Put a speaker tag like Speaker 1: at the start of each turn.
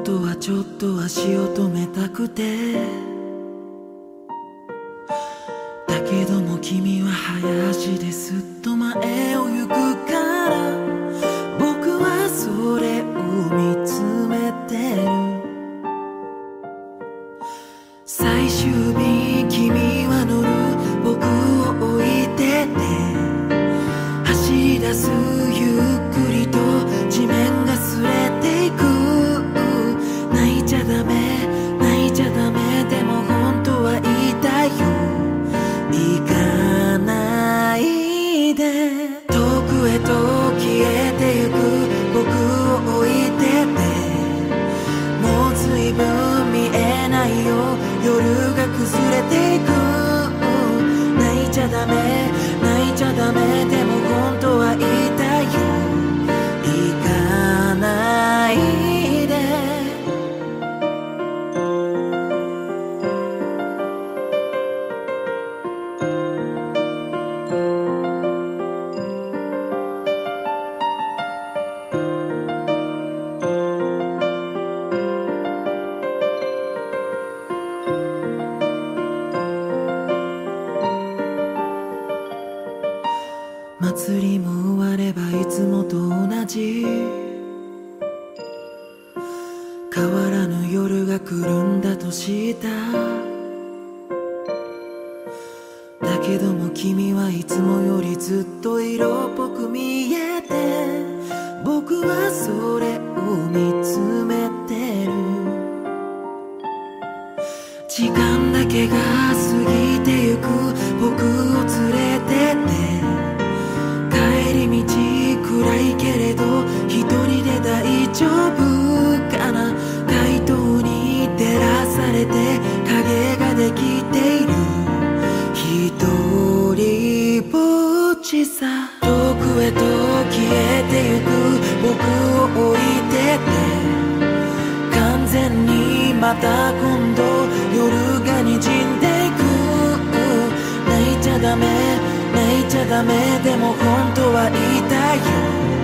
Speaker 1: 当はちょっと足を止めたくて、だけども君は早足ですっと前を行くから、僕はそれを見つめてる。最終日君は乗る僕を置いてて、走り出すゆっくりと地面が擦れていく。泣いちゃダメ泣いちゃダメ、でも本当は言いたいよ、行かないで。遠くへと消えてゆく僕を置いてて、もう随分見えないよ、夜が崩れていく。泣いちゃダメ泣いちゃダメ、でも本当は言いたいよ、行かないで。祭りも終わればいつもと同じ、変わらぬ夜が来るんだとした。だけども君はいつもよりずっと色っぽく見えて、僕はそれを見つめてる。時間だけが過ぎてゆく僕を連れてって、帰り道暗いけれど一人で大丈夫かな。街灯に照らされて影ができている、一人ぼっちさ。遠くへと消えてゆく僕を置いてて、完全にまた今度夜が滲んでいく。泣いちゃダメ泣いちゃダメ、でも本当は言いたいよ、